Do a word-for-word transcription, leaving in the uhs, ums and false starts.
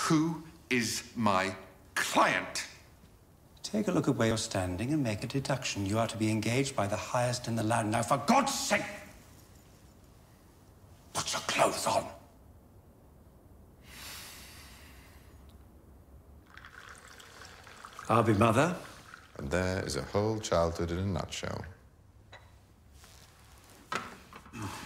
Who is my client? Take a look at where you're standing and make a deduction. You are to be engaged by the highest in the land. Now, for God's sake, put your clothes on. I'll be mother. And there is a whole childhood in a nutshell.